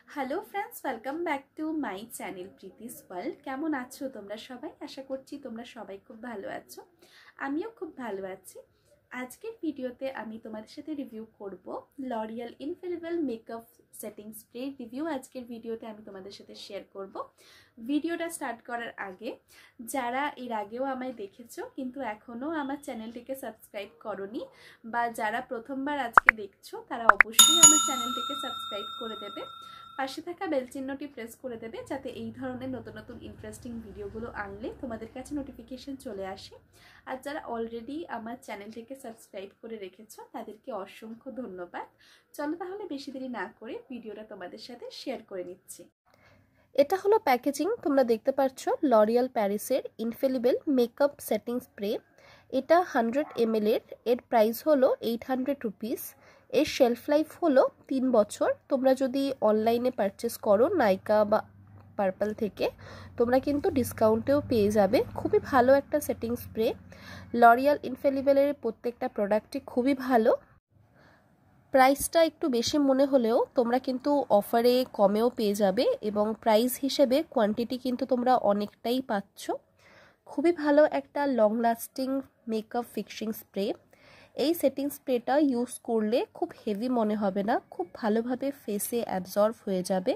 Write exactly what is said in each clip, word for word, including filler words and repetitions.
Hello friends, welcome back to my channel Preeti's world. কেমন আছো তোমরা সবাই? আশা করছি তোমরা সবাই খুব ভালো আছো। আমিও খুব ভালো আছি। আজকের ভিডিওতে আমি তোমাদের সাথে রিভিউ করব L'Oreal infallible makeup setting spray review. আজকের ভিডিওতে আমি তোমাদের সাথে শেয়ার করব। ভিডিওটা স্টার্ট করার আগে যারা এর আগেও আমায় দেখেছো কিন্তু এখনও আমার চ্যানেলটিকে সাবস্ক্রাইব করোনি বা যারা প্রথমবার আজকে দেখছো তারা অবশ্যই আমার চ্যানেলটিকে সাবস্ক্রাইব করে দেবে। পাশে থাকা বেল চিহ্নটি প্রেস করে দেবে যাতে এই ধরনের নতুন নতুন ইন্টারেস্টিং ভিডিওগুলো আনলে তোমাদের কাছে নোটিফিকেশন চলে আসে। আর যারা অলরেডি আমার চ্যানেলটিকে সাবস্ক্রাইব করে রেখেছো তাদেরকে অসংখ্য ধন্যবাদ। চলো তাহলে বেশি দেরি না করে ভিডিওটা তোমাদের সাথে শেয়ার করে নিচ্ছি। এটা হলো প্যাকেজিং। তোমরা দেখতে পাচ্ছ লরিয়াল প্যারিসের ইনফেলিবল মেকআপ সেটিং স্প্রে। এটা হান্ড্রেড এম এল এর। এর প্রাইস হলো এইট হান্ড্রেড রুপিস। এর শেলফ লাইফ হলো তিন বছর। তোমরা যদি অনলাইনে পারচেস করো নাইকা বা পার্পল থেকে, তোমরা কিন্তু ডিসকাউন্টেও পেয়ে যাবে। খুবই ভালো একটা সেটিং স্প্রে। লরিয়াল ইনফেলিবলের প্রত্যেকটা প্রোডাক্টই খুবই ভালো। প্রাইসটা একটু বেশি মনে হলেও তোমরা কিন্তু অফারে কমেও পেয়ে যাবে এবং প্রাইস হিসেবে কোয়ান্টিটি কিন্তু তোমরা অনেকটাই পাচ্ছ। খুবই ভালো একটা long lasting makeup fixing spray. এই সেটিং স্প্রেটা ইউজ করলে খুব হেভি মনে হবে না, খুব ভালোভাবে ফেসে অ্যাবজর্ব হয়ে যাবে।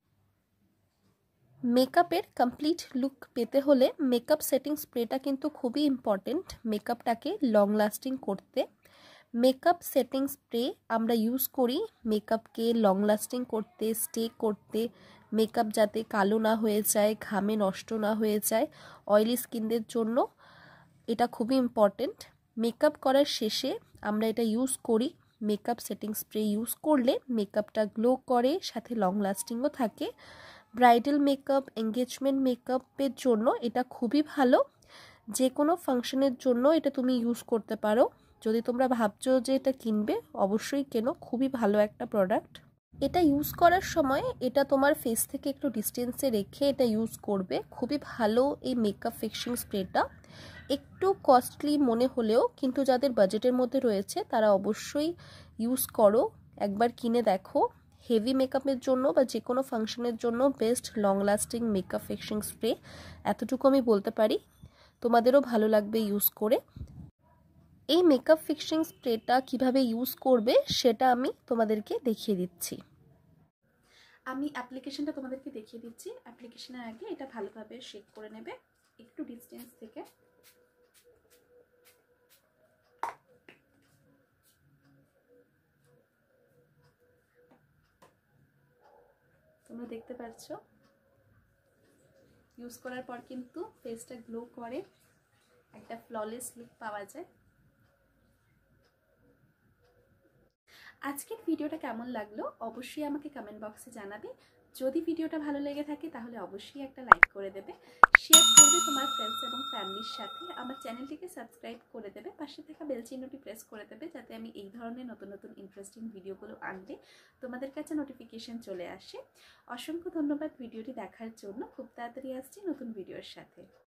মেকআপের কমপ্লিট লুক পেতে হলে মেকআপ সেটিং স্প্রেটা কিন্তু খুবই ইম্পর্টেন্ট মেকআপটাকে লং লাস্টিং করতে। মেকআপ সেটিং স্প্রে আমরা ইউজ করি মেকআপকে লং লাস্টিং করতে, স্টে করতে, মেকআপ যাতে কালো না হয়ে যায়, ঘামে নষ্ট না হয়ে যায়। অয়েলি স্কিনদের জন্য এটা খুবই ইম্পর্টেন্ট। মেকআপ করার শেষে আমরা এটা ইউজ করি। মেকআপ সেটিং স্প্রে ইউজ করলে মেকআপটা গ্লো করে, সাথে লং লাস্টিংও থাকে। ব্রাইডাল মেকআপ, এঙ্গেজমেন্ট মেকআপের জন্য এটা খুবই ভালো। যে কোনো ফাংশনের জন্য এটা তুমি ইউজ করতে পারো। যদি তোমরা ভাবছো যে এটা কিনবে, অবশ্যই কেনো, খুবই ভালো একটা প্রোডাক্ট। এটা ইউজ করার সময় এটা তোমার ফেস থেকে একটু ডিস্টেন্সে রেখে এটা ইউজ করবে। খুবই ভালো এই মেকআপ ফিক্সিং স্প্রেটা। একটু কস্টলি মনে হলেও কিন্তু যাদের বাজেটের মধ্যে রয়েছে তারা অবশ্যই ইউজ করো, একবার কিনে দেখো। হেভি মেকআপের জন্য বা যে কোনো ফাংশনের জন্য best long lasting makeup fixing spray, এতটুকু আমি বলতে পারি। তোমাদেরও ভালো লাগবে ইউজ করে। এই মেকআপ ফিক্সিং স্প্রেটা কিভাবে ইউজ করবে সেটা আমি তোমাদেরকে দেখিয়ে দিচ্ছি। আমি অ্যাপ্লিকেশনটা তোমাদেরকে দেখিয়ে দিচ্ছি। অ্যাপ্লিকেশনের আগে এটা ভালোভাবে শেক করে নেবে একটু ডিস্টেন্স থেকে। তোমরা দেখতে পাচ্ছ ইউজ করার পর কিন্তু ফেসটা গ্লো করে, একটা ফ্ললেস লুক পাওয়া যায়। আজকের ভিডিওটা কেমন লাগলো অবশ্যই আমাকে কমেন্ট বক্সে জানাবে। যদি ভিডিওটা ভালো লেগে থাকে তাহলে অবশ্যই একটা লাইক করে দেবে, শেয়ার করবে তোমার ফ্রেন্ডস এবং ফ্যামিলির সাথে। আমার চ্যানেলটিকে সাবস্ক্রাইব করে দেবে, পাশে থাকা বেল চিহ্নটি প্রেস করে দেবে যাতে আমি এই ধরনের নতুন নতুন ইন্টারেস্টিং ভিডিওগুলো আনলে তোমাদের কাছে নোটিফিকেশন চলে আসে। অসংখ্য ধন্যবাদ ভিডিওটি দেখার জন্য। খুব তাড়াতাড়ি আসছি নতুন ভিডিওর সাথে।